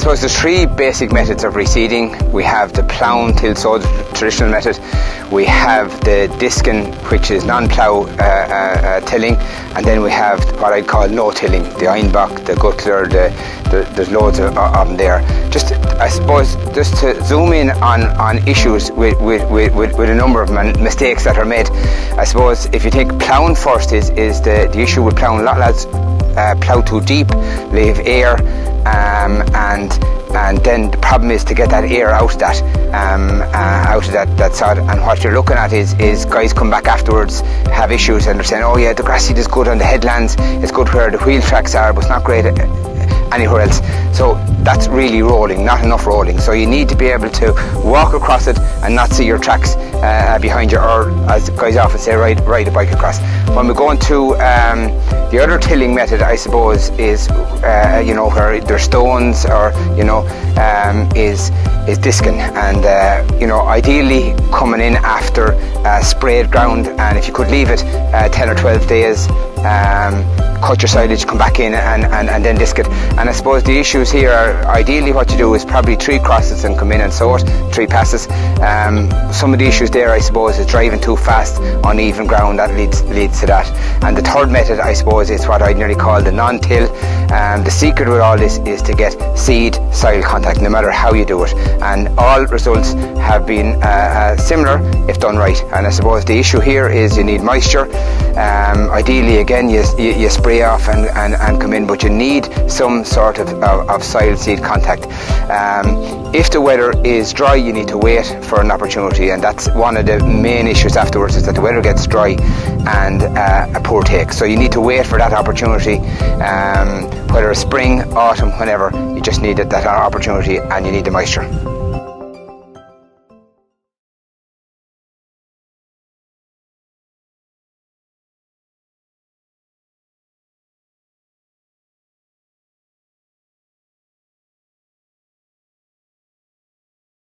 suppose there's three basic methods of reseeding. We have the plough and till sow, the traditional method. We have the discing, which is non-plough tilling, and then we have what I call no tilling, the Einbach, the Guttler, there's loads of them there. Just, I suppose, just to zoom in on issues with a number of mistakes that are made. I suppose if you take ploughing first, is the issue with ploughing. A lot of lads plough too deep, leave air, and then the problem is to get that air out of that sod. And what you're looking at is guys come back afterwards, have issues, and they're saying, oh yeah, the grass seed is good on the headlands, it's good where the wheel tracks are, but it's not great anywhere else. So that's really rolling, not enough rolling. So you need to be able to walk across it and not see your tracks behind you, or as guys often say, ride a bike across. When we go into the other tilling method, I suppose, is you know, where there's stones, or you know, is discing, and you know, ideally coming in after sprayed ground, and if you could leave it 10 or 12 days, cut your silage, come back in and then disc it. And I suppose the issues here are, ideally what you do is probably 3 crosses and come in and sow it, 3 passes. Some of the issues there, I suppose, is driving too fast on even ground. That leads to that. And the third method, I suppose, is what I nearly call the non-till. The secret with all this is to get seed-soil contact, no matter how you do it. And all results have been similar if done right. And I suppose the issue here is you need moisture. Ideally, again, you spray off and come in, but you need some sort of soil seed contact. If the weather is dry, you need to wait for an opportunity, and that's one of the main issues afterwards, is that the weather gets dry and a poor take. So you need to wait for that opportunity, whether it's spring, autumn, whenever. You just need that opportunity, and you need the moisture.